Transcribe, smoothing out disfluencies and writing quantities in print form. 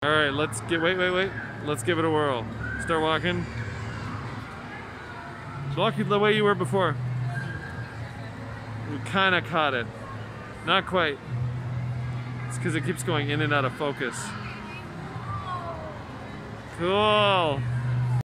All right, let's get, wait. Let's give it a whirl. Start walking. Walk the way you were before. We kind of caught it. Not quite. It's because it keeps going in and out of focus. Cool.